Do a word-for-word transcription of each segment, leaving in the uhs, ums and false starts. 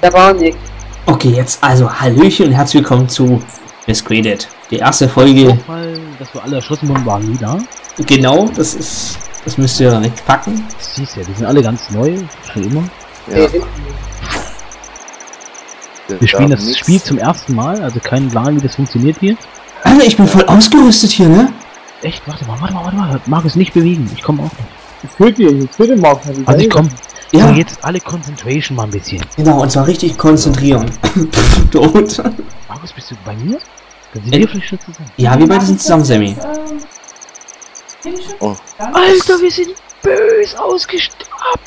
Da war nichts. Okay, jetzt also Hallöchen und herzlich willkommen zu Miscreated. Die erste Folge. Fall, dass wir alle erschossen wurden, waren nie da. Genau, das ist. Das müsst ihr nicht packen. Das siehst ja, die sind alle ganz neu, schon immer. Ja. Wir spielen das nix. Spiel zum ersten Mal, also keinen Plan, wie das funktioniert hier. Alter, ich bin voll ausgerüstet hier, ne? Echt? Warte mal, warte mal, warte mal. Markus, nicht bewegen. Ich komme auch nicht. Ich töte ihn, ich töte Markus. Also ich komm. Ja. Aber jetzt alle Concentration mal ein bisschen. Genau, und zwar richtig konzentrieren. Pff, tot. Markus, bist du bei mir? Dann sind wir vielleicht schon zusammen. Ja, wir beide sind zusammen, Sammy. Oh. Alter, wir sind bös ausgestattet.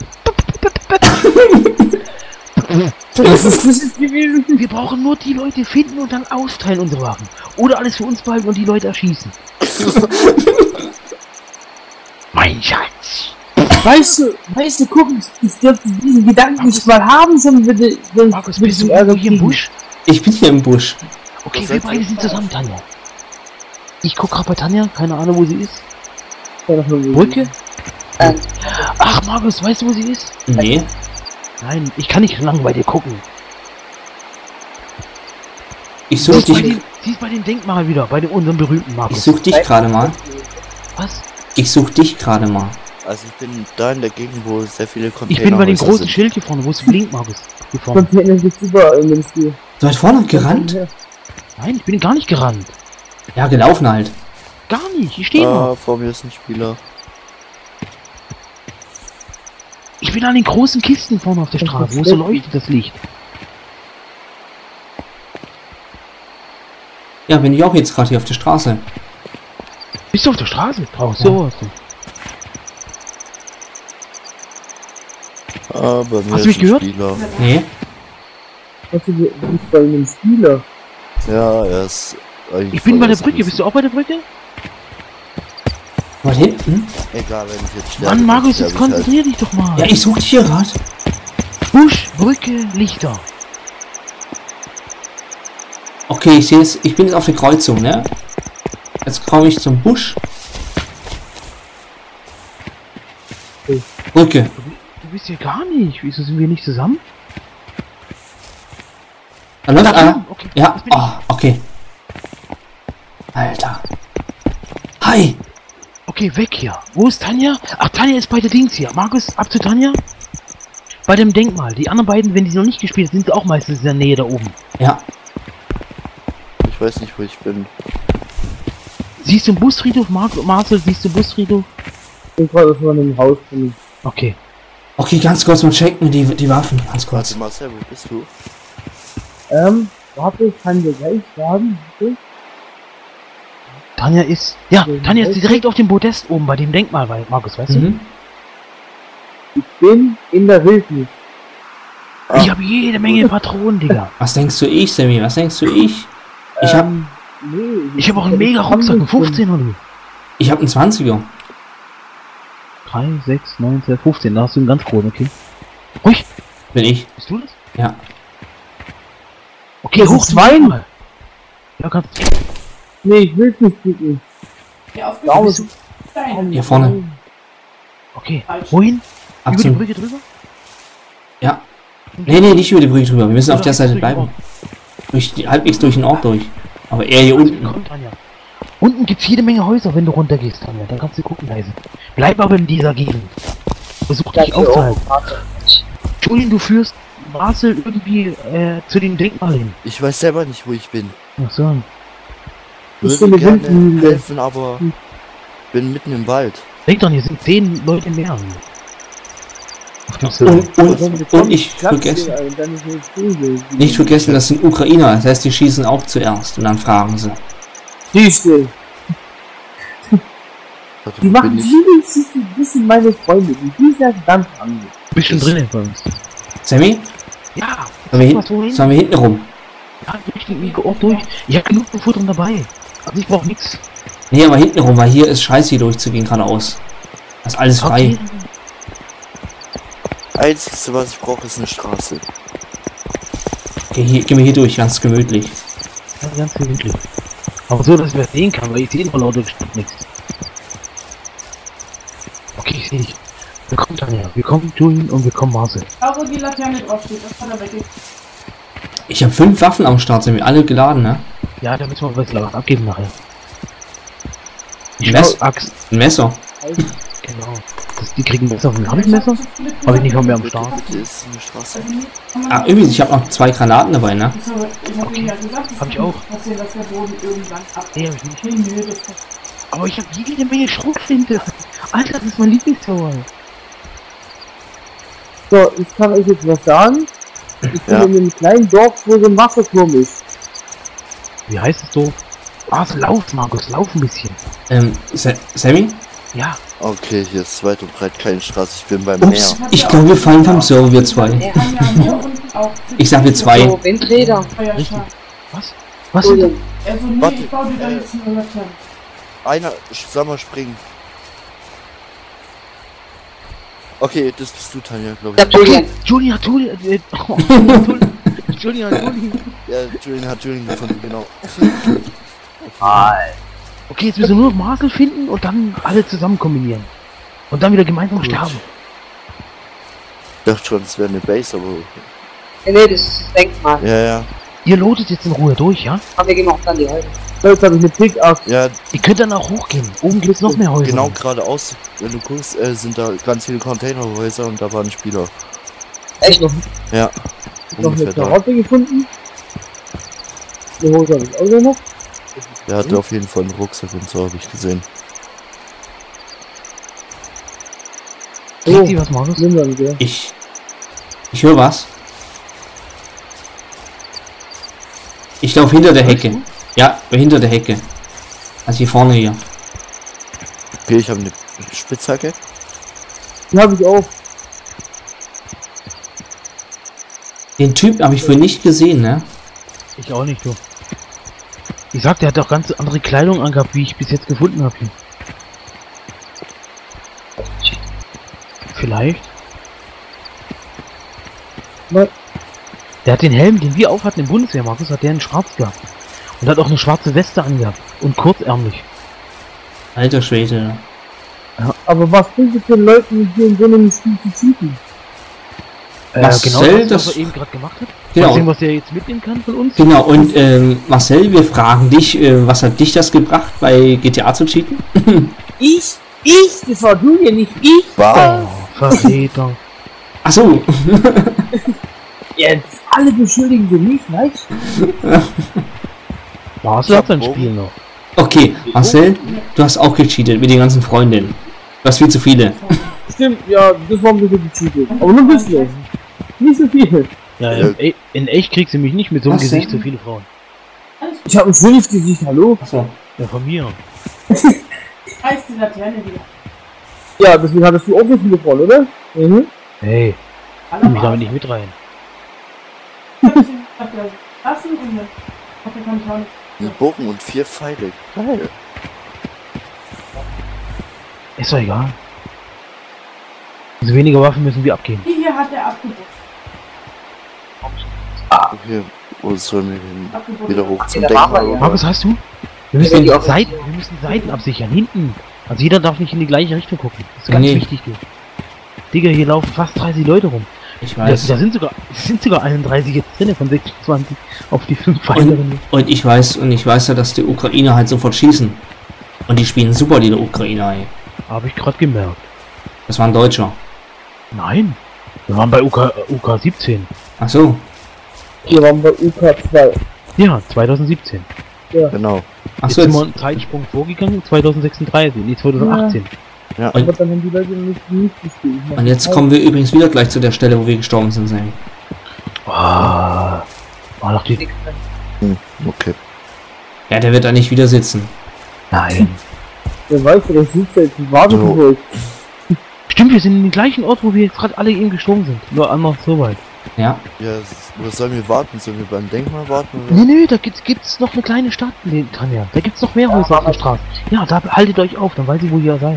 Das ist, das ist gewesen. Wir brauchen nur die Leute finden und dann austeilen unsere Waffen. Oder alles für uns behalten und die Leute erschießen. Mein Schatz. Weißt du, weißt du, guck, ich dürfte diesen Gedanken nicht mal haben, sondern würde... Markus, bist du irgendwo hier im Busch? Ich bin hier im Busch. Okay, wir beide sind zusammen, Tanja. Ich guck gerade bei Tanja, keine Ahnung, wo sie ist. Brücke? Ähm. Ach, Markus, weißt du, wo sie ist? Nee. Nein, ich kann nicht lange bei dir gucken. Ich Sie such ist, bei dich. dem, sie ist bei dem Denkmal wieder, bei dem unserem berühmten Markus. Ich such dich gerade mal. Was? Ich such dich gerade mal. Also ich bin da in der Gegend, wo sehr viele Container Ich bin bei dem großen sind. Schild hier vorne, wo es blinkt, Markus. Hier vorne. Container gibt's überall in dem Spiel. Du weit vorne gerannt? Nein, ich bin gar nicht gerannt. Ja, gelaufen halt. Gar nicht, ich stehe Ah, noch. vor mir ist ein Spieler. Ich bin an den großen Kisten vorne auf der Straße, wo so leuchtet das Licht. Ja, bin ich auch jetzt gerade hier auf der Straße. Bist du auf der Straße? Draußen? Ja. So was. Ah, bei mir Hast du mich ist ein gehört? Spieler. Nee. Weißt du, du bist bei einem Spieler. Ja, er ist... Ich bin bei der Brücke, bist du auch bei der Brücke? Mal hinten? Egal, wenn ich jetzt sterbe. Mann, Markus, dann jetzt sterbe ich halt. konzentrier dich doch mal. Ja, ich such dich hier gerade. Busch, Brücke, Lichter. Okay, ich sehe es. Ich bin jetzt auf der Kreuzung, ne? Jetzt komme ich zum Busch. Brücke. Du bist hier gar nicht. Wieso sind wir nicht zusammen? Da läuft Da einer. drüben, okay, Ja, das bin ich. oh, okay. Alter. Hi. Okay, weg hier. Wo ist Tanja? Ach, Tanja ist bei der Dings hier. Markus, ab zu Tanja. Bei dem Denkmal. Die anderen beiden, wenn die noch nicht gespielt sind, sind auch meistens in der Nähe da oben. Ja. Ich weiß nicht, wo ich bin. Siehst du den Busfriedhof, Mar Marcel? Siehst du den Busfriedhof? Ich bin gerade vor einem Haus drin. Okay. Okay, ganz kurz mal checken, die, die Waffen. Ganz kurz. Warte, Marcel, wo bist du? Ähm, warte, ich kann dir gleich sagen. Bitte? Tanja ist... Ja, Tanja ist direkt auf dem Podest oben bei dem Denkmal, weil Markus, weißt Mhm. Ich bin in der Wildnis. du? Ich habe jede Menge Patronen, Digga. Was denkst du ich, Sammy? Was denkst du ich? Ich hab, Ähm, nee, Ich habe auch einen mega Rucksack, einen fünfzehner, du. ich hab einen zwanziger. drei, sechs, neun, zehn, fünfzehn, da hast du einen ganz großen, okay. Ruhig, Bin ich. bist du das? Ja. Okay, Das hoch ist zum Wein. Denkmal. Ja, kannst Nee, ich will nicht gucken. Ja, Da bist ist du? Hier vorne. Okay, wohin? Ab Über die zum, Brücke drüber? ja. Nee, nee, nicht über die Brücke drüber. Wir müssen auf Oder der Seite durch den bleiben. Durch die, halbwegs durch den Ort durch. Aber eher hier Also, unten. komm, Tanja. Unten gibt's jede Menge Häuser, wenn du runtergehst, Tanja. Dann kannst du gucken leise. Bleib aber in dieser Gegend. Versuch dich aufzuhalten. Julian, du führst Marcel irgendwie äh, zu dem Denkmal hin. Ich weiß selber nicht, wo ich bin. Ach so. Ich Würde bin eine gerne Windmühle. helfen, aber bin mitten im Wald. Denk doch, hier sind zehn Leute mehr. Auf dem Server. Und, und, und ich vergesse, nicht vergessen, das sind Ukrainer. Das heißt, die schießen auch zuerst und dann fragen sie. Siehste, Also, die machen bin ich, dieses, das sind meine Freunde, die dieser ganz anders. Bisschen drin bei uns. Sammy? Ja, Sollen wir, was hin, wohin? sollen wir hinten rum? Ja, durch den Ort durch. Ich hab genug Futter dabei. Also ich brauch nichts. Nee, aber hinten rum, weil hier ist scheiße hier durchzugehen geradeaus. Das ist alles frei. Einzigste, was ich brauche, ist eine Straße. Okay, hier, gehen wir hier durch, ganz gemütlich. Ja, ganz gemütlich. Aber so, dass ich das sehen kann, weil ich sehe immer lauter bestimmt nichts. Okay, ich sehe dich. Wir kommen Tanja, wir kommen Julian und wir kommen Marcel. Da wo die Laterne draufsteht, das kann er weg. Ich habe fünf Waffen am Start, sind wir alle geladen, ne? Ja, da müssen wir was was abgeben nachher. Ein Mess- Axt. Ein Messer. Genau. Das, die kriegen Messer. Habe ich Messer? Habe ich nicht von mir am Start. Bitte ist eine Straße. Ah, übrigens, ich habe noch zwei Granaten dabei, ne? Okay. Hab ich auch. Nee, hab ich nicht. Aber ich habe jede Menge Schrotflinte. Alter, das ist mein Lieblingsverwahl. So, ich kann euch jetzt was sagen. Ich bin Ja. in einem kleinen Dorf, wo so ein Wasserturm ist. Wie heißt es so? Ah, es lauf, Markus, lauf ein bisschen. Ähm, Sa Sammy? Ja. Okay, hier ist weit und breit keine Straße. Ich bin beim Ups, Meer. ich glaube, wir fallen vom Server, wir zwei. Ich sag wir zwei. So, Windräder. Richtig. Was? Was sind das? Also nee, Warte, ich baue dir da äh, jetzt eine Laterne. Einer, sag mal, springen. Okay, das bist du, Tanja, glaube Der ich. Julian. Julia, Julia, äh, oh, Julia, Julia, Julia. Ja, Julian hat Julian gefunden, genau. Okay, jetzt müssen wir nur noch Marcel finden und dann alle zusammen kombinieren. Und dann wieder gemeinsam Gut. sterben. Ich dachte schon, es wäre eine Base, aber... Nee, nee, das ist das Denkmal. Ja, ja. Ihr lotet jetzt in Ruhe durch, ja? Aber wir gehen auch dann die Häuser. So, jetzt habe ich eine Pickaxe. Ja, Ihr könnt dann auch hochgehen. Oben gibt's noch mehr Häuser. genau geradeaus, wenn du guckst, äh, sind da ganz viele Containerhäuser und da waren Spieler. Echt? Noch, Ja, noch ungefähr eine da. Karotte gefunden. Eine Hose habe ich auch noch. Der hatte auf jeden Fall einen Rucksack und so, habe ich gesehen. Kriegt ihr was, Markus? Nimm dann, gell. Ich. Ich höre was. Ich laufe hinter der Hecke. Ja, hinter der Hecke. Also hier vorne hier. Okay, ich habe eine Spitzhacke. Die habe ich auch. Den Typ habe ich vorhin nicht gesehen, ne? Ich auch nicht, du. Ich sag, der hat doch ganz andere Kleidung angehabt, wie ich bis jetzt gefunden habe hier. Vielleicht. Nein. Der hat den Helm, den wir aufhatten im Bundeswehr, Markus, hat der in schwarz gehabt. Und hat auch eine schwarze Weste angehabt. Und kurzärmlich. Alter Schwede. Aber was bringt es den Leuten, hier in so einem Spiel zu cheaten? Äh, Marcel, genau das, das- was er eben gerade gemacht hat. Genau. Mal sehen, was er jetzt mitnehmen kann von uns. Genau, und ähm, Marcel, wir fragen dich, äh, was hat dich das gebracht, bei G T A zu cheaten? Ich? Ich? Das war Julian, nicht ich. Wow. Oh, Verräter. Ach so. Jetzt alle beschuldigen sie mich, weißt du? Marcel hat sein Bogen. Spiel noch. Okay, Marcel, du hast auch gecheatet mit den ganzen Freundinnen. Du hast viel zu viele. Stimmt, ja, das war ein bisschen gecheatet. Aber nur ein bisschen. Nicht so viel. Ja, Ja. in, e- in echt kriegst du mich nicht mit so einem Was Gesicht denn? so viele Frauen. Ich habe ein schönes Gesicht, hallo? Achso. Ja, von mir. Ja, deswegen hattest du auch so viele Frauen, oder? Mhm. Hey, nimm mich damit nicht mit rein. Ein Bogen und vier Pfeile. Geil. Ist doch egal. Also weniger Waffen müssen wir abgeben. Die hier hat er abgebaut. Okay, wo sollen wir hin? Wieder hoch zum Ja, da waren wir Denkmal. ja. oder? Markus, hast du? Wir Ja, müssen, die auch- Seiten, wir müssen Seiten absichern, hinten. Also jeder darf nicht in die gleiche Richtung gucken. Das ist ganz Nee. wichtig, du. Digga, hier laufen fast dreißig Leute rum. Ich Da, weiß. da sind sogar es sind sogar einunddreißig jetzt drin von sechsundzwanzig auf die fünf weiteren. Und ich weiß, und ich weiß ja, dass die Ukrainer halt sofort schießen. Und die spielen super, die Ukrainer, ey. Habe ich gerade gemerkt. Das war ein Deutscher. Nein. Wir waren bei U K, äh, U K siebzehn. Ach so. Wir waren bei U K zwei. Ja, zwanzig siebzehn. Genau. Ach Jetzt so, sind wir jetzt, einen Zeitsprung vorgegangen, zwanzig sechsunddreißig, nee, zwanzig achtzehn. Aber dann haben die Leute nicht, nicht gespielt. und jetzt kommen wir übrigens wieder gleich zu der Stelle, wo wir gestorben sind, Sam. Ah, war doch die... Hm, okay. Ja, der wird da nicht wieder sitzen. Nein. Wer weiß, der sitzt jetzt und wartet So. auf euch. Stimmt, wir sind in dem gleichen Ort, wo wir jetzt gerade alle eben gestorben sind. Nur anders so weit. Ja. Ja, s- was sollen wir warten? Sollen wir beim Denkmal warten? Oder? Nee, nee, da gibt's, gibt's noch eine kleine Stadt, nee, Tanja. Da gibt's noch mehr Häuser auf der Straße. Ja, da haltet euch auf, dann weiß ich, wo ihr seid.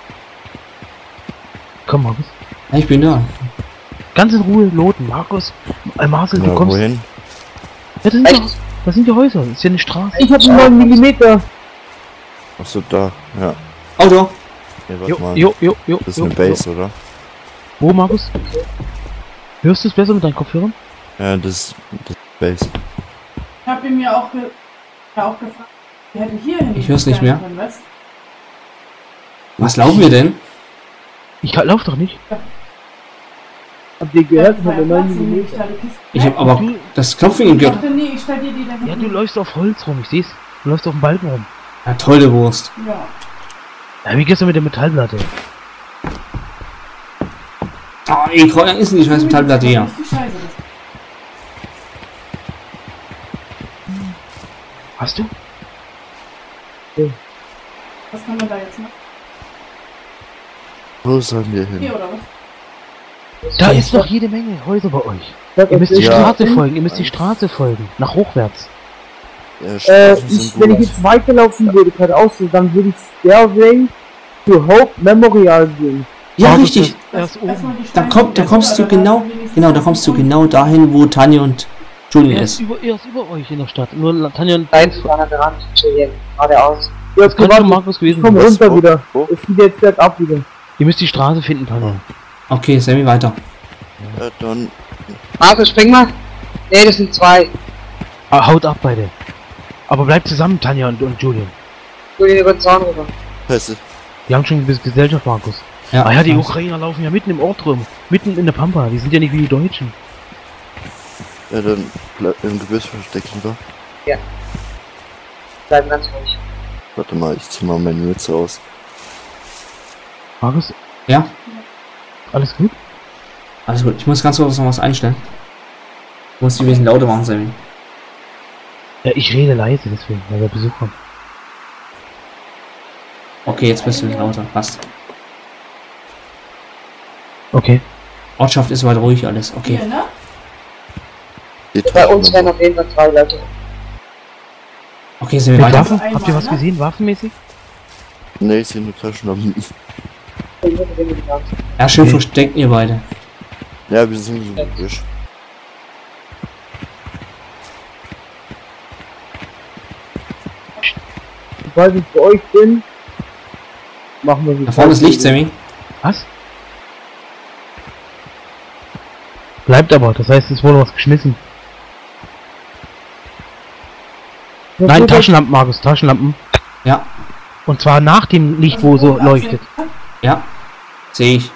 Komm, Markus. Ja, ich bin da. Ganz in Ruhe loten, Markus. Äh, Marcel, du Ja, kommst. wohin? Ja, das sind, ja, Echt? das sind ja Häuser, das ist ja eine Straße. Ich hab einen neuen Millimeter. Achso, da. Ja. Auto. Nee, warte Jo, mal. jo, jo, jo. Das ist jo, eine Base, oder? Jo. Wo, Markus? Hörst du es besser mit deinen Kopfhörern? Ja, das, das Base. Ich hab ihn mir auch, ge ja, auch gefragt, wir hätten hier hin. Ich hör's nicht mehr. Können, weißt? Was laufen wir denn? Ich lauf doch nicht. Habt ihr gehört von der neuen Platz, Minute? ich da die Kiste- Ich hab aber das Klopfen Ich gehört. dachte, nee, ich stell dir die dann Ja, du läufst auf Holz rum, ich seh's. Du läufst auf dem Balken rum. Ja, tolle Wurst. Ja. Ja, wie gestern mit der Metallplatte. Ah, ey, Kreuz ist nicht scheiß Metallplatte hier. Das ist die Scheiße, das. Hast du? Was kann man da jetzt machen? Wo sollen wir hin? Hier oder was? Da ist noch jede Menge Häuser bei euch. Sag Ihr euch, müsst die Ja. Straße folgen, ihr müsst die Straße folgen. Nach hochwärts. Ja, Äh, Straßen ich, sind wenn ich gut. jetzt weiterlaufen würde, geradeaus, dann würde ich Stairway zu Hope Memorial gehen. Ja, Markus, richtig. das- Erst oben. Erstmal die Da Steine kommt, da essen, kommst du oder genau, dass wir wenigstens genau, da kommst du was genau dahin, wo Tanja und Julian Er ist ist. über, er ist über euch in der Stadt. Nur Tanja und Da hinten war er gerannt. Julian. Geradeaus. Ja, das könnte schon Markus gewesen komm sein. runter Wo? wieder. Wo? Es geht jetzt bergab wieder. Ihr müsst die Straße finden, Tanja. Okay, Sammy, weiter. Ja, dann. Markus, spring mal. Ne, das sind zwei. Ah, haut ab beide. Aber bleibt zusammen, Tanja und, und Julian. Julian über den Zaun rüber. Pässe. Die haben schon ein bisschen Gesellschaft, Markus. Ja, Ah ja, die weiß. Ukrainer laufen ja mitten im Ort rum. Mitten in der Pampa. Die sind ja nicht wie die Deutschen. Ja, dann bleib im Gebüsch versteckt lieber. Bleiben ganz ruhig. Warte mal, ich zieh mal meine Mütze aus. Markus, Ja, alles gut? alles gut. Ich muss ganz kurz noch was einstellen. Ich muss die ein bisschen lauter machen, Sammy. Ja, ich rede leise deswegen, weil wir Besuch haben. Okay, jetzt bist du ein bisschen lauter. Passt. Okay. Ortschaft ist weit ruhig alles. Okay. Hier, ne? Die Bei uns Taschenlampe. werden auf jeden Fall zwei Leute. Okay, sind wir Mit weiter? Waffen? Einmal, Habt ihr was ne? gesehen, waffenmäßig? Nee, ich sehe nur Taschenlampen. Ich würde den gegangen. Ja, schön Okay. versteckt ihr beide. Ja, wir sind im Gebüsch. Sobald ich bei euch bin, machen wir so. Da vorne ist Licht, Sammy. Was? Bleibt aber, das heißt, es wurde was geschmissen. Ja, Nein, gut, Taschenlampen, Markus, Taschenlampen. Ja, Und zwar nach dem Licht, wo so leuchtet. ja. Sehe ich.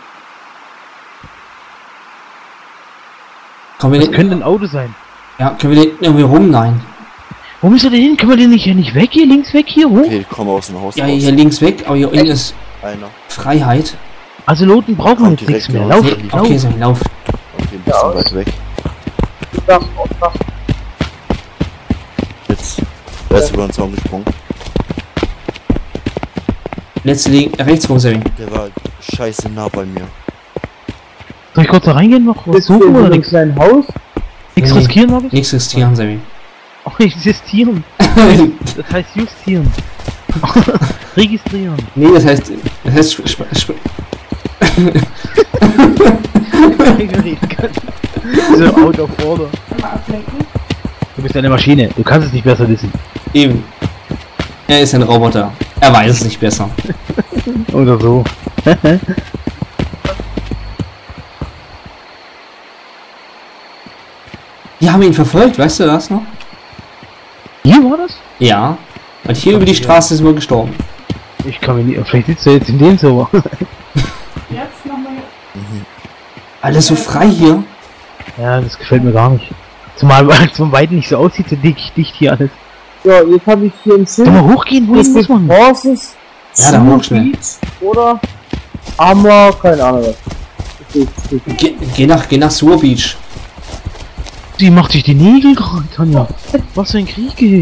Kommen wir Das denn, könnte ein Auto sein. ja, können wir denn irgendwie rum? Nein. Wo müssen wir denn hin? Können wir denn nicht hier nicht weg? Hier links weg, hier hoch? Okay, komm aus dem Haus Ja, raus. hier links weg, aber hier unten ist Einer. Freiheit. Also Loten brauchen wir Kommt jetzt nichts direkt mehr. raus. Lauf, Nee, lauf. okay, Sammy, lauf. Okay, ein bisschen weit weg. Dach, auf Dach. Jetzt. Wer ist über den Zaun gesprungen? Letzte Link, rechts rum, Sammy. Der war scheiße nah bei mir. Soll ich kurz da reingehen noch? Was Bist du suchen in so oder einem nichts? kleinen Haus? Nichts Nee. riskieren, Markus? Nichts riskieren, Sammy. Oh, existieren. Das heißt justieren. Registrieren. Nee, das heißt, das heißt, sp sp sp So out of order. Mal ablenken. Du bist eine Maschine. Du kannst es nicht besser wissen. eben. Er ist ein Roboter. Er weiß es nicht besser. Oder so. Die haben ihn verfolgt, weißt du das noch? Hier war das? Ja. Und hier über die Straße sind wir gestorben. Ich kann mir nicht. Vielleicht sitzt er jetzt in dem Server. Jetzt nochmal. Alles so frei hier. Ja, das gefällt mir gar nicht. Zumal weil es von Weitem nicht so aussieht, so dick, dicht hier alles. Ja, jetzt habe ich hier im Soll mal Sinn. hochgehen? Wohin muss man? Horses, Ja, da hoch schnell. Beach oder Armor, keine Ahnung was. Okay, okay. Geh, geh nach, geh nach Sur Beach. Die macht sich die Nägel gerade, Tanja. Was für ein Krieg, ey.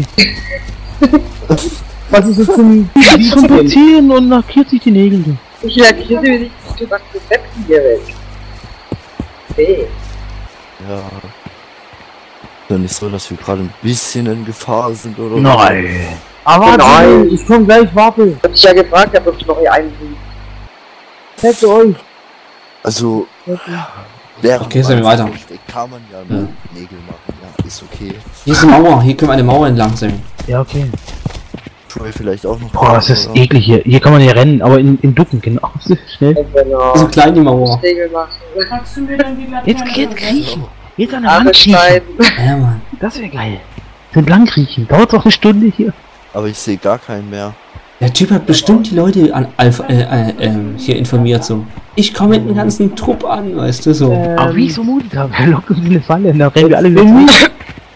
Was ist jetzt zum Die kommt spazieren und lackiert sich die Nägel. du. Ich lackiere mir nicht die Rezepten hier weg. Nee. Ja. Ist ja nicht so, dass wir gerade ein bisschen in Gefahr sind oder Nein. Aber Nein. ich komm gleich, warte. Hab ich ja gefragt, ob ich noch hier einen bringe. Hätte euch. Also, während Okay, sind wir man weiter. sich versteckt, kann man ja nur Nägel machen. Ja, ist okay. Hier ist eine Mauer. Hier können wir eine Mauer entlang, Sammy. Ja, okay. Troy vielleicht auch noch. Boah, das ist oder? eklig hier. Hier kann man ja rennen, aber in, in Ducken, genau. Schnell. Wenn er So klein die Mauer. Segel macht. Kannst du mir dann die Laterne Jetzt, jetzt verwenden? kriechen. Jetzt an der Wand kriechen. Arbeitszeiten. Ja, Mann. Das wäre geil. So entlang kriechen. Dauert doch eine Stunde hier. Aber ich sehe gar keinen mehr. Der Typ hat bestimmt die Leute an Alpha, äh, äh, äh, hier informiert so. Ich komme mit dem ganzen Trupp an, weißt du so. Ähm, Aber wie ich so mutig habe, er lockt uns in eine Falle und da rennen wir alle wieder zurück.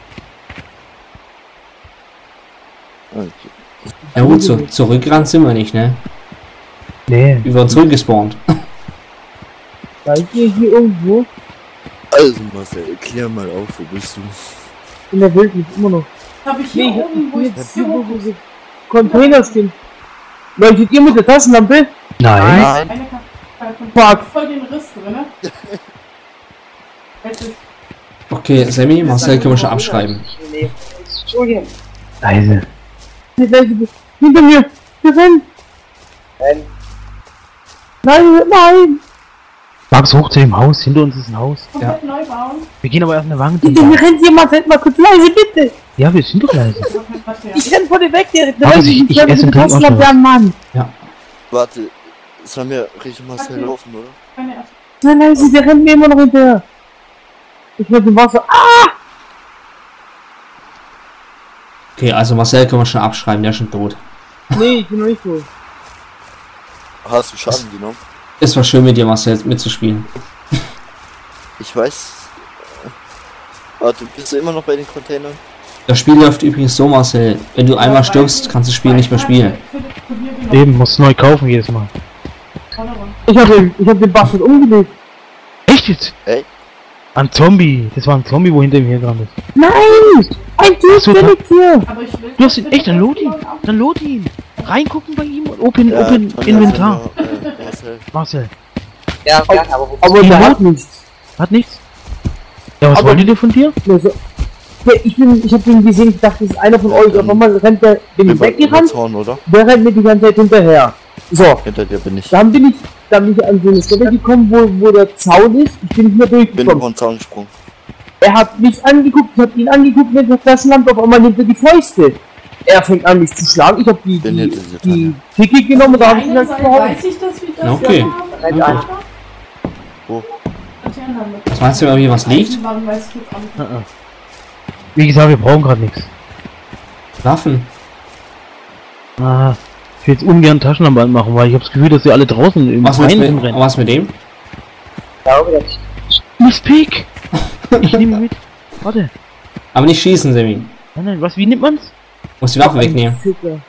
Okay. Ja gut, so, zurückgerannt sind wir nicht, ne? Nee. Wir wurden zurückgespawnt. Seid ihr hier irgendwo? Also Marcel, klär mal auf, wo bist du? In der Wildnis immer noch. Hab ich hier Nee, ich oben, wo bin ich jetzt hier, wo so... diese Container stehen. Leuchtet ihr mit der Taschenlampe? Nein. Nein. Eine Karte von Fuck. voll den Riss drin, ne? Jetzt ist... Okay, Sammy, Marcel können wir schon abschreiben. Nee, Julian. Leise. Die Leute hinter mir! Wir rennen! Nein. Nein, nein! Max, hoch zu dem Haus. Hinter uns ist ein Haus. komplett neu bauen. Wir gehen aber erst eine Wand Hinter mir entlang. rennt jemand! Seid mal kurz leise, bitte! Ja, wir sind doch leise. Das ist auch kein Quartier. Ich renn vor dir weg, der der Markus, rennt ich- mit ich der esse und trinke auch schon Taschenlampe was. am Mann! Warte, sollen wir Richtung Marcel Okay. laufen, oder? Keine erste. Nein, leise, der rennt mir immer noch hinterher! Ich werd im Wasser. Ah! Okay, also Marcel können wir schon abschreiben, der ist schon tot. Nee, ich bin noch nicht so. Hast du Schaden genommen? Es war schön mit dir, Marcel, mitzuspielen. Ich weiß. Warte, bist du immer noch bei den Containern? Das Spiel läuft übrigens so, Marcel. Wenn du einmal stirbst, kannst du das Spiel nicht mehr spielen. Eben, musst neu kaufen jedes Mal. Ich hab den, ich hab den Bastard umgelegt. Echt jetzt? Ey. Ein Zombie. Das war ein Zombie, wo hinter ihm hier dran ist. Nein! Ein Typ, so, der da- liegt hier! Aber ich will... Du hast ihn, echt, dann lot ihn. Dann lot ihn. Reingucken bei ihm und open, open Tonja, Inventar. Sender, äh, Marcel. Marcel. Ja, gerne, aber wo Aber der hat nichts. Hat nichts? Ja, was Aber- wollen die denn von dir? Also, der, ich bin, ich hab den gesehen, ich dachte, das ist einer von euch. Auf einmal rennt der, bin ich Über, über weggerannt, Zaun, oder? der rennt mir die ganze Zeit hinterher. So, Hinter dir bin ich. dann bin ich, dann bin ich an so eine Stelle gekommen, wo, wo der Zaun ist. Ich bin nicht mehr Ich bin über durchgekommen. den Zaun gesprungen. Er hat mich angeguckt, ich hab ihn angeguckt mit der Taschenlampe, auf einmal nimmt er die Fäuste. Er fängt an, mich zu schlagen. Ich hab die, Bin die, hinter dir, die Ticket genommen und da hab ich ihn Eine halt Seite gehauen. weiß ich, dass wir das Okay. haben. Rennt ein. Wo? Was meinst du, wenn hier was liegt? Warum weiß ich jetzt auch nicht. Wie gesagt, wir brauchen gerade nichts. Waffen. Ah, ich will jetzt ungern Taschenlampe anmachen, weil ich habe das Gefühl, dass sie alle draußen im Was, mit, Freien mit, rumrennen. was mit dem? Ich glaube, dass Miss Pig! Ich nehme mit. Warte. Aber nicht schießen, Sammy. Nein, nein, was, wie nimmt man's? Muss die Waffe wegnehmen. Ficker.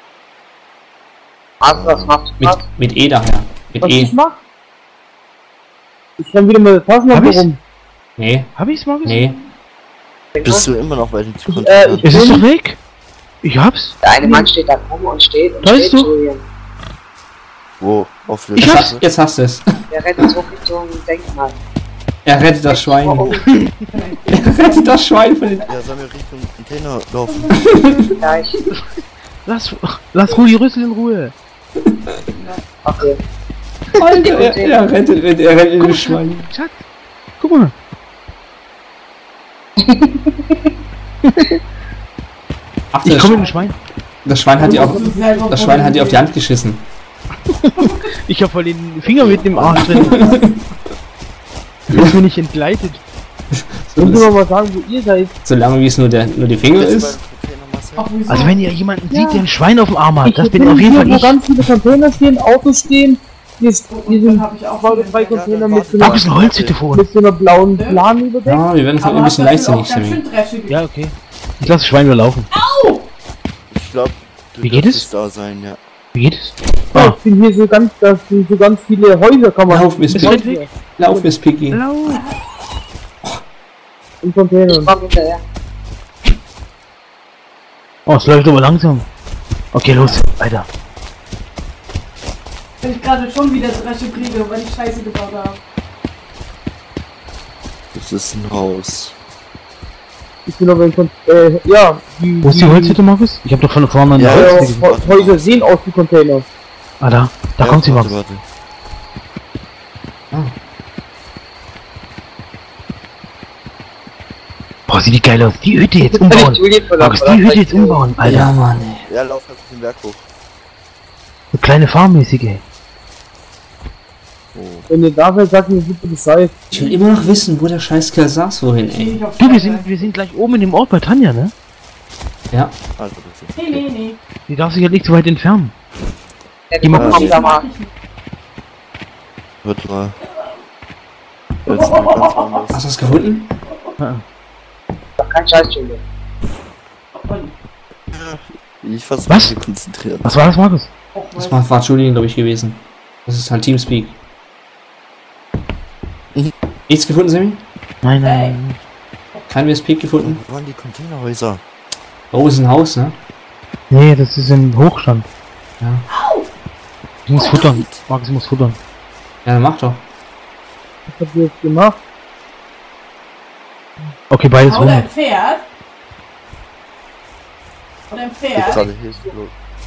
Martin, was machst du? Mit, mit E daher. Mit Was E. ich mach? Ich renn wieder mit der Hab Taschenlampe ich's? rum. Nee, Hab ich's, Markus? nee. Bist du immer noch bei den Äh, Containern? ich Es ist bin, doch weg! Ich hab's! Der eine Mann steht da rum und steht und Da steht ist du. Julian. Wo? Auf der Ich Jetzt, hab's. hast- jetzt hast du es. Der rennt so Richtung Denkmal. Er rettet das Schwein. Oh, Er rettet das Schwein von den... Ja, sollen wir Richtung Container laufen? oh, gleich. Lass, lass Rudi Rüssel in Ruhe! Okay. Alter, er, er rettet, er, er rettet das Schwein. Schatz! Guck mal! Ach, Ich das, komme mit dem Schwein. das Schwein hat dir auf, Selber das Schwein hat dir auf die Hand geschissen. Ich hab voll den Finger mit dem Arsch drin. Du hast mir nicht entgleitet. So, könnt ihr das, mal mal sagen, wo ihr seid? solange wie es nur, der, nur die Finger Bist du ist. beim Container, Marcel? Ach, wieso? Also wenn ihr jemanden Ja. sieht, der ein Schwein auf dem Arm hat, das ich bin auf jeden hier, Fall wo ich. ganz viele Container stehen, Autos stehen. Hier, ist, hier Dann sind hab ich auch zwei oder schon drei entdeckt. Container Ja, mit so dann einer, Markus, eine Holzhütte vor uns. mit so einer blauen Plan überdeckt. Ja, wir werden es Aber ein bisschen das leichtsinnig, ist auch ganz Sammy. schön dreschig. Ja, okay. Ich lasse das Schwein wieder laufen. Ich glaube, du Wie geht dürftest es? da sein, ja. Wie geht es? Ja, Ah. ich bin hier so ganz, das sind so ganz viele Häuser, kann man Lauf, Miss Ist Piggy. weg? Lauf, Miss Piggy. Lauf! in Containern. Komm hinterher. Oh, es läuft aber langsam. Okay, los, weiter. Wenn ich gerade schon wieder Dresche kriege, weil ich Scheiße gebaut habe. Das ist ein Haus. Ich bin aber in Container, äh, ja, die, Wo ist die Holzhütte, Markus? Ich hab doch von vorne eine Ja, Ja, Holzhütte gesehen. Hä- Häuser sehen aus wie Container. Ah, da. Da Ja, kommt sie, warte, Markus. warte. Boah, sieht die geil aus. Die Hütte jetzt umbauen. Julian von der Markus, die Hütte jetzt umbauen, Alter. Ja, Mann, ey. Ja, lauf einfach den Berg hoch. So kleine Farmmäßige. Oh. Wenn ihr da seid, sagt mir bitte Bescheid. Ich will immer noch wissen, wo der Scheißkerl saß, wohin, ey. Du, wir sind, wir sind gleich oben in dem Ort bei Tanja, ne? Ja. Also, das ist Nee, nee, nee. Die darf sich halt nicht so weit entfernen. Ja, Die machen kommen da mal. wird mal. Jetzt mal ganz anders. Hast du was gefunden? Kein Scheiß, Junge. Ich versuche Was? mich konzentrieren. Was war das, Markus? Das war, war Julian, glaube ich, gewesen. Das ist halt Teamspeak. Nichts gefunden, Sammy? Nein, nein, nein. Kein W S P gefunden? Wo waren die Containerhäuser? Oh, ist ein Haus, ne? Nee, das ist im Hochstand. Ja. Ich muss futtern. Markus, ich muss futtern. Ja, dann mach doch. Was habt ihr jetzt gemacht? Okay, beides Hau dein Hunger. Pferd. Hau dein Ich Pferd. gerade hilflos.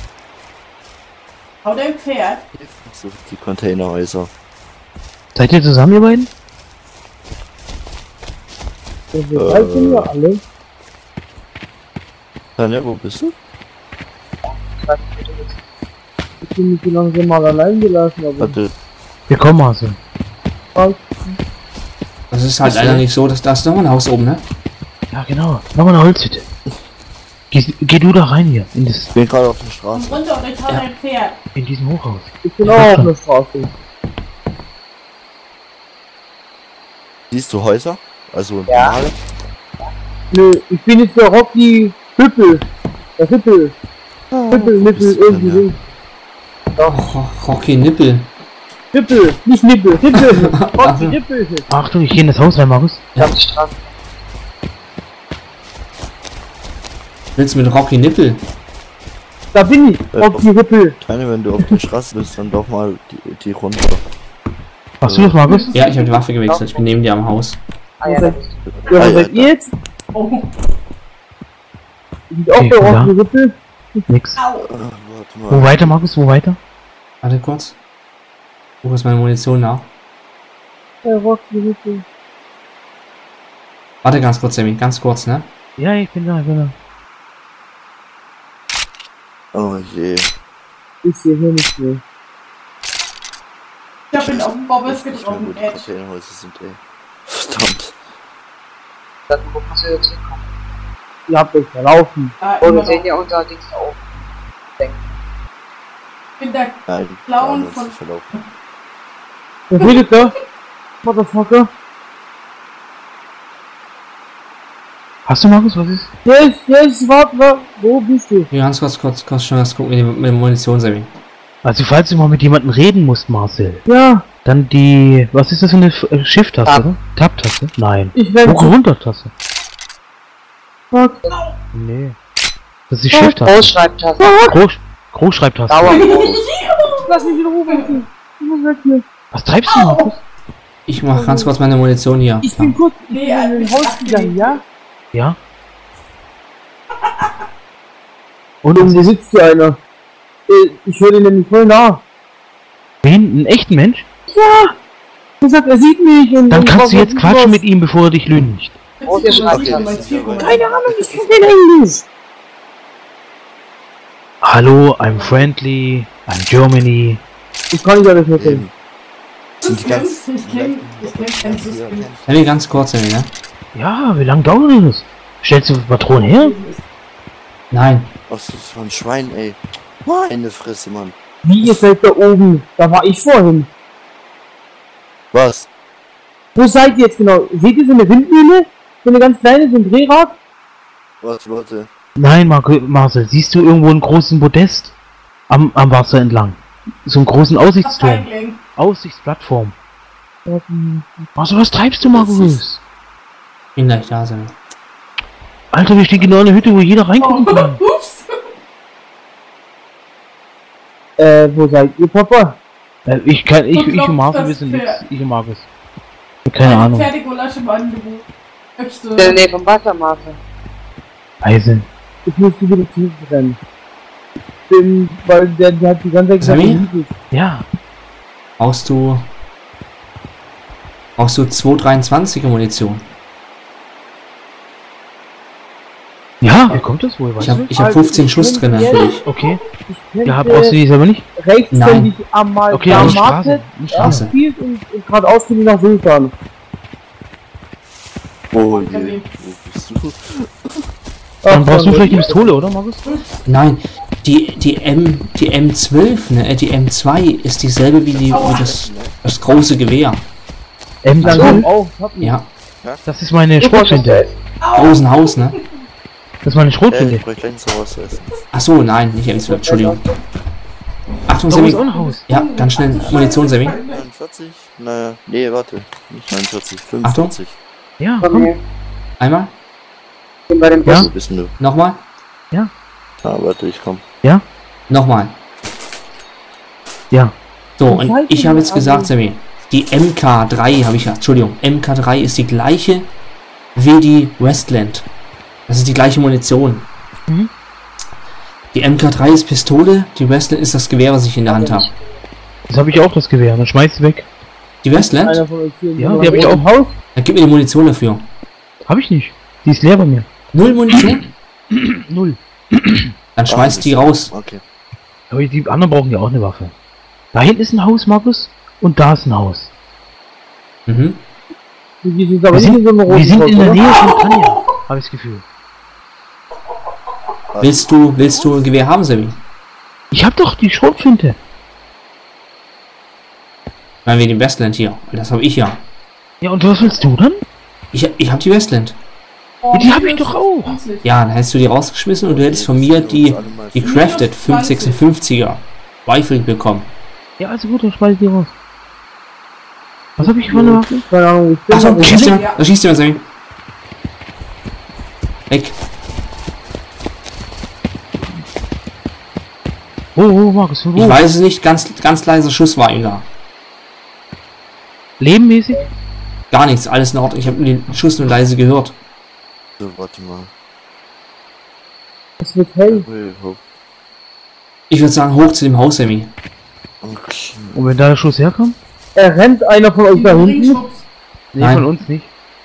Hau dein Pferd. So, die Containerhäuser. Seid ihr zusammen, ihr beiden? Ja, wir drei sind ja alle. Tanja, wo bist du? Ich bin nicht so langsam mal allein gelassen, aber Warte, Wir kommen, Marcel. Das ist halt leider nicht so, dass da ist noch ein Haus oben, ne? Ja, genau. Mach mal eine Holzhütte. Geh, geh du da rein hier, in, das, ich bin gerade auf der Komm Straße. runter und ich hau Ja. dein Pferd. in diesem Hochhaus. ich bin auch auf der Straße. Siehst du Häuser? Also Ja. normale? Nö, ich bin jetzt der Rocky Hüppel. Der Hüppel. Hüppel, wo Nippel, bist du irgendwie denn, links. Oh, Rocky Nippel. Hüppel, nicht Nippel, Hüppel. Rocky Hüppel. Achtung, ich geh in das Haus rein, Markus. Ich hab die Straße. Willst du mit Rocky Nippel? Da bin ich, Rocky Hüppel. Tanja, wenn du auf der Straße bist, dann lauf mal die, die runter. Machst du das, Markus? Ja, ich habe die Waffe gewechselt. Ich bin neben dir am Haus. Ah ja, Wo da seid- bist du. Ja, wo Ah, ja, seid ihr jetzt? Oh. Sind auch Okay, der ja. Rocky Hüppel? Nix. Au. Ah, warte Wo mal. weiter, Markus? Wo weiter? Warte kurz. Wo ist meine Munition nach? Der Rocky Hüppel. Warte ganz kurz, Sammy. Ganz kurz, ne? Ja, ich bin da, ich bin da. Oh je. Ist hier hier nicht mehr. Ich hab ihn auf den Bobbes Ich weiß nicht mehr, wo getroffen, die Edge. Containerhäuser sind, ey. Verdammt. Dann wo kannst du jetzt hinkommen? Ihr habt euch verlaufen. Ah, Oh, immer wir noch. sehen ja unser Dings da oben. Ich bin der Nein, Clown wir haben uns von- nicht verlaufen. Was redet da? Motherfucker. Hast du, Markus? Was ist? Yes, yes, warte, warte. Wo bist du? Hier, ganz kurz, kurz, kurz schon was gucken mit, dem- mit der Munition, Sammy. Also, falls du mal mit jemandem reden musst, Marcel, Ja, dann die... Was ist das für eine F- äh, Shift-Taste, Tab. oder? Tab-Taste? Nein. ich renn Hoch- und Runter-Taste. zurück. Nee. Das ist die Shift-Taste. Großschreibtaste. Groß Großschreibtaste. Dauergroß. Lass mich wieder rufen. Ich muss weg hier. Was treibst du, Markus? Ich mach ganz kurz meine Munition hier. Ich bin kurz ich bin Nee, in ich den Haus hab gegangen, den- ja? Ja? Und um wo sitzt hier einer? Äh, Ich höre den nämlich voll nah. Wen? Einen echten Mensch? Er sagt, er sieht mich und... Dann und kannst du was- jetzt quatschen mit ihm, bevor er dich lüncht. Große Schreibtaste. Keine Ahnung, ich kann den Englisch. Hallo, I'm friendly, I'm Germany. Ich kann nicht alles mehr Eben. Sind die ganz. Ich kenn, ich kenn kein System. Sammy, ganz kurz, Sammy, ne? Ja, wie lange dauert das? Stellst du Patronen her? Nein. Was ist das für ein Schwein, ey? Meine Fresse, Mann. Wie, ihr seid da oben? Da war ich vorhin. Was? Wo seid ihr jetzt genau? Seht ihr so eine Windmühle? So eine ganz kleine, so ein Drehrad? Warte, warte. Nein, Marco, Marcel, siehst du irgendwo einen großen Podest am, am Wasser entlang? So einen großen Aussichtsturm. Feigling. Aussichtsplattform. Marcel, was treibst du, Markus? Bin gleich da, Sammy. Alter, wir stehen genau in der Hütte, wo jeder reingucken kann. Oh, ups. Äh, wo seid ihr, Papa? Äh, ich kann, ich, Und ich und Marcel das wissen Pferd. nichts. Ich und Markus. Keine Eine Ahnung. Pferdegulasch im Angebot. Möchtest In der du? Nähe vom Wassermaße. Eisen. Ich muss wieder zurückrennen. Bin, weil der, der hat die ganze Zeit gesagt, Sammy? er liebt mich. Ja. Brauchst du. Brauchst du zwei dreiundzwanziger Munition? Ja, wie kommt das wohl? Ich habe ich hab fünfzehn Schuss drin natürlich. Okay. Ich Ja, brauchst du die selber nicht? rechtshändig am Mal Okay, am nicht Straße. Market Nicht Straße. spielt und, und geradeaus bin ich nach Sultan. Oh je, wo bist du? Dann brauchst du vielleicht die Pistole, oder Markus? Nein, die, die M, die M zwölf, ne, äh, die M zwei ist dieselbe wie, die, wie das, das große Gewehr. M Dann zwölf? komm auf, hab mich. Ja, Das ist meine Schrotflinte. großen Haus, ne? Das ist meine Äh, Schrotflinte. ich bräuchte gleich sowas essen. Ach so, nein, nicht M zwölf, Entschuldigung. Achtung, Da ist Sammy. auch ein Haus. Ja, ganz schnell Munition, Sammy. neunundvierzig? Naja, nee, warte. Nicht neunundvierzig, fünfundvierzig. Ja, Komm komm. her. Einmal, Ich bin bei dem Ja. Bus. Wo bist denn du? nochmal, Ah, warte, ich komm. nochmal. Ja. So, und ich habe jetzt gesagt, Sammy, die M K drei habe ich ja, Entschuldigung, M K drei ist die gleiche wie die Westland. Das ist die gleiche Munition. Mhm. Die M K drei ist Pistole, die Westland ist das Gewehr, was ich in der Hand habe. Das habe ich auch, das Gewehr. Dann schmeiß es weg. Die Westland? Einer von euch hier Ja, in die hab ich im Haus. Dann gib mir die Munition dafür. Habe ich nicht. Die ist leer bei mir. Null Munition? Null. Dann schmeiß die raus. Okay. Aber die anderen brauchen ja auch eine Waffe. Da hinten ist ein Haus, Markus. Und da ist ein Haus. Mhm. Die sind aber Wir nicht in sind, so einem roten wir sind Haus, in der oder? Nähe von Tanja. Habe ich das Gefühl. Willst du, willst du ein Gewehr haben, Sammy? Ich habe doch die Schrotflinte. Weil wir den Westland hier. Das habe ich ja. Ja, und was willst du dann? Ich, ich habe die Westland. Ja, die habe ich doch auch. Ja, dann hättest du die rausgeschmissen und du hättest von mir die, die Crafted fünf sechsundfünfziger Rifle bekommen. Ja, also gut, dann schmeiß ich die raus. Was habe ich für eine Waffe? Keine Ahnung, ich bin Achso, aber- da schießt jemand, da schießt jemand, Sammy. Weg. Oh, oh, Markus, von Ich wo? weiß es nicht, ganz, ganz leiser Schuss war ihm da. Lebenmäßig? Gar nichts, alles in Ordnung. Ich habe den Schuss nur leise gehört. So, warte mal. Es wird hell. Hey, hopp. Ich würde sagen, hoch zu dem Haus, Sammy. Okay. Und wenn da der Schuss herkommt? Er rennt einer von euch da hinten. Nee, Nein. von uns nicht.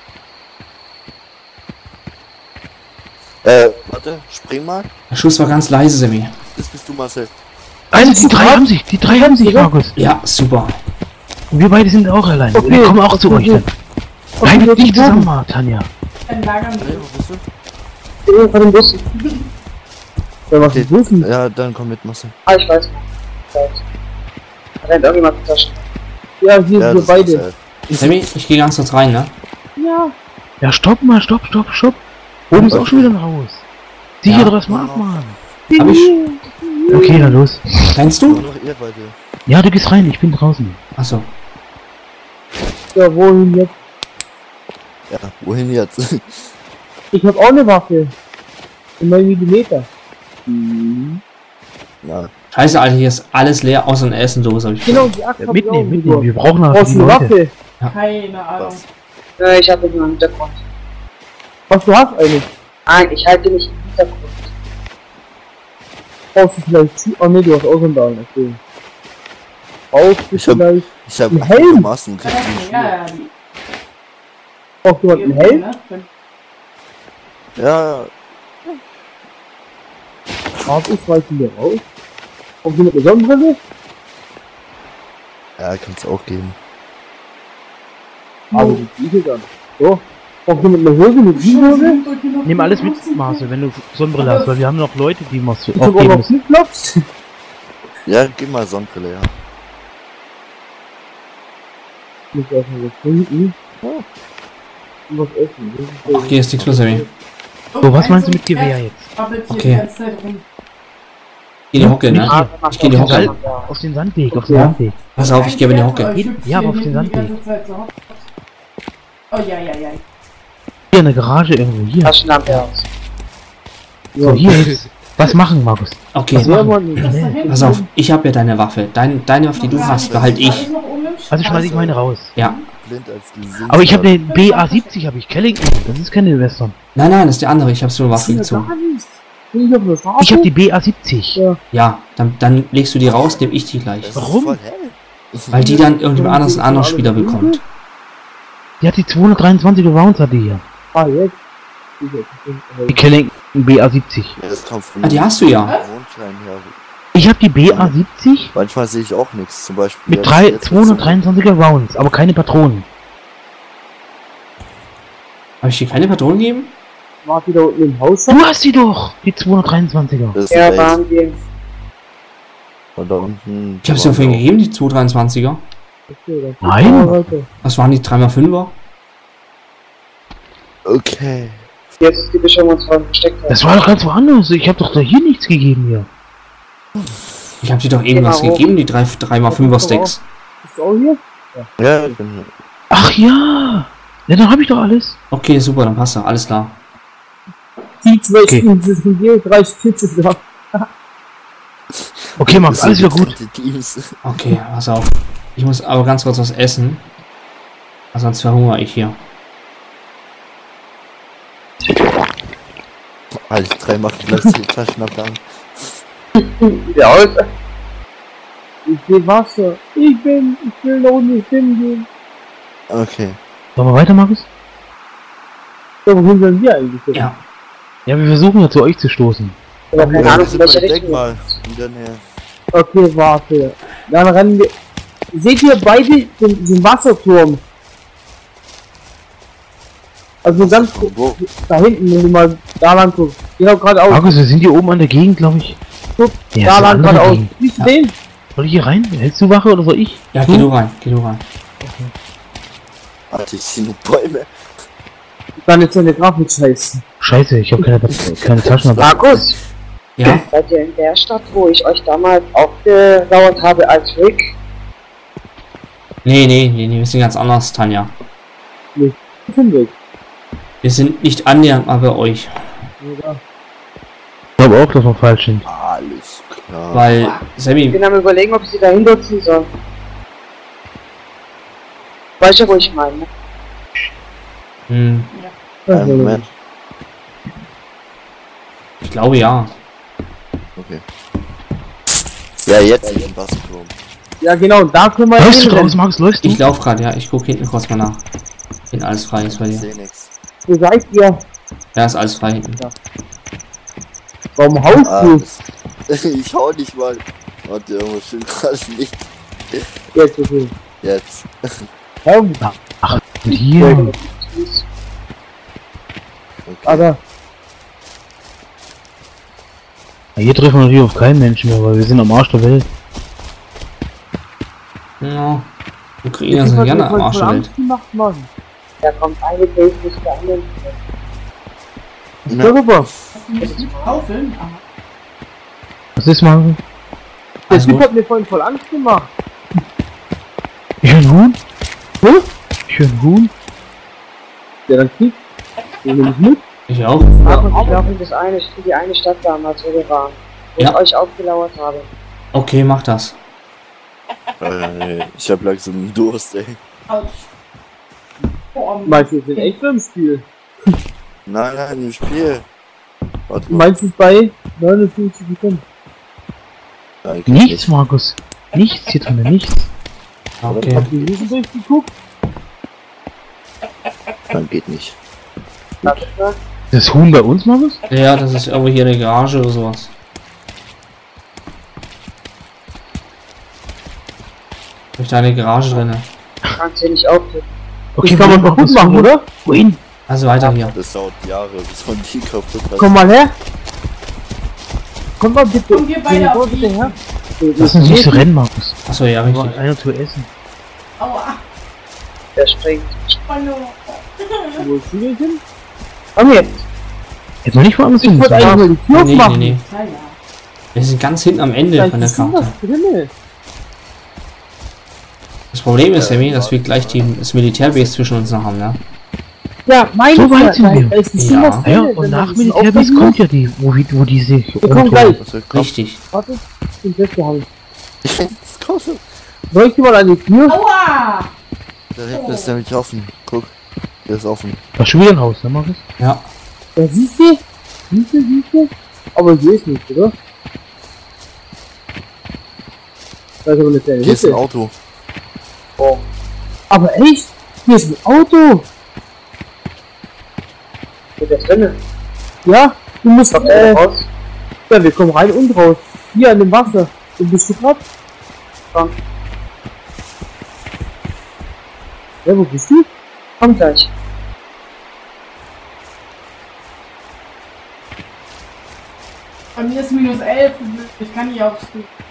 Äh, warte, spring mal. Der Schuss war ganz leise, Sammy. Das bist du, Marcel. Also, die drei haben sich, die drei haben sich, Markus. Ja, super. Und wir beide sind auch allein. Okay, Wir kommen auch zu okay. euch dann. Bleib jetzt nicht zusammen, Mar- Tanja. Hey, wo bist du? Ich bin vor dem Bus. Ja, was Okay. ist wissen? Ja, dann komm mit, Marcel. Ah, ich weiß. Ich weiß. Da rennt irgendjemand in die Taschen. Ja, hier Ja, sind wir das beide. ist Marcel. Sammy, ich gehe ganz kurz rein, ne? Ja. Ja, stopp mal, stopp, stopp, stopp. Oben ist auch schon wieder ein Haus. Sicher, Ja. ja. das mal abmachen. Hab ich. Okay, dann los. Kennst Nur du? noch ihr beide. Ja, du gehst rein, ich bin draußen. Achso. Ja, wohin jetzt? Ja, wohin jetzt? Ich hab auch eine Waffe. neun Millimeter. Ja, Scheiße, Alter, hier ist alles leer, außer eine Essendose. Hab ich Genau, die Axt Ja, hab ich auch mitnehmen, mitnehmen. mitgebracht. Wir brauchen aber Brauchst die du eine Leute. Waffe? Keine Ahnung. was? Äh, ich habe nur einen Hintergrund. Was du hast eigentlich? Nein, ich halte mich im Hintergrund. Brauchst du vielleicht zu? Oh ne, du hast auch einen Down, okay. Brauchst du Ich hab- vielleicht? Ich hab Ein Helm? einigermaßen Ja, kräftigen ja, ja. die- Brauchst du einen Helm? ne? Wenn- Schuh. Ja, Brauchst ich weiß wieder raus. Brauchst du mit einer Sonnenbrille? ja, kann's auch geben. Aber die Stiefel dann. So. Brauchst du mit einer Hose, mit Jeanshose? Nimm alles mit, Marcel, wenn du Sonnenbrille hast, weil wir haben noch Leute, die was Ich hab auch aufgeben noch müssen. Flipflops. Ja, gib mal Sonnenbrille, ja. Ich muss erstmal was trinken. Und was essen. Das ist so- Ach, hier ist nichts mehr, Sammy. So, was meinst du mit Gewehr jetzt? Okay. Geh in die Hocke, ne? Ah, mach Ich geh in die doch Hocke. selber. Auf den Sandweg, auf den Ja. Sandweg. Pass auf, ich gebe in die Hocke. Ja, aber auf den Sandweg. Oh ja, ja, ja. Hier, eine Garage irgendwo, hier. Taschenlampe aus. So, hier jetzt. Was machen, Markus? Okay, Ja, Mann. pass auf, ich habe ja deine Waffe. Dein, deine Waffe, die du hast, behalte ich. Also schmeiß ich meine raus. Ja. Blind als Gesicht. Aber ich habe den B A siebzig, habe ich Kellington. Das ist keine Western. Nein, nein, das ist die andere. Ich habe so eine Waffe gezogen. Bin ich auf der Straße? Ich habe die B A siebzig. Ja. Ja, dann, dann legst du die raus, nehme ich die gleich. Das ist Warum? voll hell. Weil die dann irgendjemand anderes einen anderen Spieler bekommt. Die hat die zweihundertdreiundzwanzig Rounds, hat die hier. Ah, jetzt. Die Kellington B A siebzig. Ja, das kommt von Ah, die hast du ja. Mondschein her. Ich habe die B A siebzig Manchmal sehe ich auch nichts, zum Beispiel. mit jetzt- drei jetzt zweihundertdreiundzwanziger Rounds, aber keine Patronen. Habe ich dir keine Patronen gegeben? War die da unten im Haus? Du hast die doch, die zweihundertdreiundzwanziger. Das ist Ja, ein Base. waren wir. Und da unten. Ich habe sie dir vorhin gegeben, die zweihundertdreiundzwanziger. Nein. Was waren die drei mal fünfer? Okay. Jetzt ist die Bestimmung uns vorhin versteckt. Das war doch ganz woanders. Ich habe doch da hier nichts gegeben hier. Ich habe dir doch eben was Genau. gegeben, die drei mal fünfer Stacks. Bist du auch hier? Ja, ich bin. Ach ja. Ja, dann habe ich doch alles. Okay, super, dann passt doch, alles klar. Die zwei Okay. Stunden sind hier, drei Stütze da. Okay, Max, Das alles sind wieder gut. getrennte Teams. Okay, pass auf. Ich muss aber ganz kurz was essen. Sonst verhungere ich hier. Alle drei machen plötzlich Taschenabgang. Der aus. Ich will Wasser. Ich bin, ich will da unten nicht hingehen. Okay. Sollen wir weiter, Markus? Ja, wohin sollen wir eigentlich hin? Ja. Ja, wir versuchen ja zu euch zu stoßen. Ich habe keine Ja, Ahnung, wir in sind welche beim Richtung. Denkmal. Wieder näher. Okay, warte. Dann rennen wir. Seht ihr beide den, den Wasserturm? Also ganz Von wo? da hinten, wenn du mal da lang guckst. Genau geradeaus. Markus, wir sind hier oben an der Gegend, glaube ich. Guck, Ja, da ist eine lang andere geradeaus. Gegend. Siehst du den? Soll ich hier rein? Hältst du Wache oder soll ich? Ja, geh du rein, geh du rein. Alter, ich sehe nur Bäume. Dann jetzt eine Grafik scheiße. Scheiße, ich habe keine, keine Taschen. Aber Markus, Ja? seid ihr in der Stadt, wo ich euch damals aufgelauert habe als Rick? Nee, nee, nee, nee, wir sind ganz anders, Tanja. Hinweg. Wir sind nicht annähernd mal bei euch. Ja. ich glaube auch, dass wir falsch sind. Alles klar. Weil, Ich Sammy, bin am überlegen, ob ich sie dahin nutzen soll. Weißt du, wo ich meine? hm, Einen Moment. ich glaube ja. Okay. Ja, jetzt in den Wasserturm. Ja genau, da können wir Läufst du hinrennen. draus, Markus? Läufst du? Ich laufe gerade, ja, ich gucke hinten kurz mal nach. Wenn alles frei ist bei Ich dir. sehe nichts. Wo seid ihr? Ja, ist alles frei hinten. Warum haust Ah, du? das- ich hau nicht mal. Warte, irgendwo stimmt gerade nicht. Jetzt, okay. Jetzt. Komm, Und hier. Okay. aber Ja, hier treffen wir natürlich auf keinen Menschen mehr, weil wir sind am Arsch der Welt. Ja. Ukrainer sind gerne am Arsch der Welt. Angst gemacht, Mann. Da kommt eine Case bis zur anderen. Ja. Darüber. Was ist, Markus? Der Also, Typ hat mir vorhin voll Angst gemacht. Ich höre ein Huhn. Hä? Ich höre ein Huhn. Ja, dann kriegst du nämlich mit. ich auch. Markus, ich laufe in das eine, für die eine Stadt damals, wo wir waren. Wo Ja. ich euch aufgelauert habe. Okay, mach das. Äh, ich hab langsam Durst, ey. Meinst du, wir sind echt im Spiel? Nein, nein, im Spiel. Warte Du mal. meinst es bei neunundfünfzig Sekunden? Nein, Nichts, Markus. Nichts hier drin, nichts. Okay. Habt ihr Lesen durchgeguckt? Nein, geht nicht. Darf ich mal? Das Huhn bei uns, Markus? Ja, das ist irgendwo hier eine Garage oder sowas. Hab ich da eine Garage drin? Kannst du nicht aufhören. Okay, Das kann man wohin, kaputt Markus? machen, oder? Wohin? Also weiter hier. Das dauert Jahre, bis man die kaputt hat. Komm mal her. Komm mal bitte. Komm, wir beide Komm auf bitte die. her. Lass uns nicht so rennen, Markus. Achso, ja, Wir wollen richtig. einer zu essen. Aua. Der springt. Hallo. Wo ist die denn hin? Komm jetzt. Jetzt noch nicht woanders Ich hin. wollte eigentlich mal die Tür Nee, nee, aufmachen. nee. Na ja. Wir sind ganz hinten am Ende Vielleicht von der ist hier Karte. was drinne. Das Problem ist, Sammy, dass wir gleich die, das Militärbase zwischen uns noch haben, ne? Ja, meine So weit sind da, wir. da ist bestimmt Ja. was Ja, drinne. und Wenn nach man das Militärbase aufmachen kommt muss. ja die, wo, wie- wo die sich Wir kommen gleich. Was wird kommen? Richtig. Warte, ich bin festgehalten. Jetzt kommst du. Soll ich dir mal an die Tür? Aua. Da hinten ist nämlich offen. Guck. Der ist offen. Da ist schon wieder ein Haus, ne, Markus? Ja. Ja, siehst du? Siehst du, siehst du? Aber hier ist nichts, oder? Da ist aber eine kleine Hier ist ein Hütte. Auto. Aber echt? Hier ist ein Auto! Steht der drinne? Ja, du musst, Kommt äh, der raus? ja, wir kommen rein und raus. Hier an dem Wasser. Wo bist du grad? Komm. Ja, wo bist du? Komm gleich. Bei mir ist minus elf, ich kann nicht aufstehen.